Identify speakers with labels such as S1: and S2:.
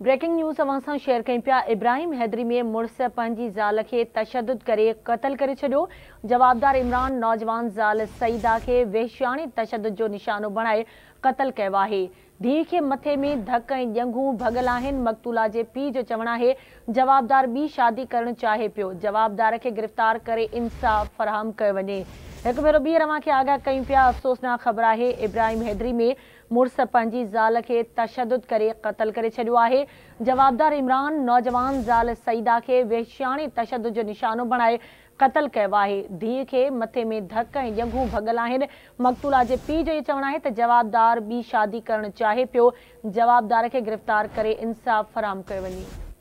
S1: Breaking news अवां share कयूं पिया। इब्राहिम हैदरी में मुड़स पंहिंजी ज़ाल खे तशद्दुद करे क़त्ल करे छॾियो। जवाबदार इमरान नौजवान ज़ाल सईदा खे वेश्याणी तशद्दुद जो निशानो बणाए क़त्ल कयो आहे। धीउ खे मथे में धक ऐं ॼंघूं भॻल आहिनि। मक़तूला जे पीउ जो चवणु आहे जवाबदार ॿी शादी करणु चाहे पियो। जवाबदार खे गिरफ़्तार करे इंसाफ़ फ़राहम कयो वञे। एक भेरो ॿीहर अवां खे आगाह कयूं पिया। अफ़सोसनाक ख़बर आहे, इब्राहिम हैदरी में मुड़स पंहिंजी ज़ाल खे तशद्दुद करे क़त्ल करे छॾियो आहे। जवाबदार इमरान नौजवान ज़ाल सईदा खे वेश्याणी तशद्दुद जो निशानो बणाए क़त्ल कयो आहे। धीउ खे मथे में धक ऐं ॼंघूं भॻल आहिनि। मक़तूला जे पीउ जो इहो चवणु आहे त जवाबदार ॿी शादी करणु चाहे पियो। जवाबदार खे गिरफ़्तार करे इंसाफ़ फ़राहम कयो वञे।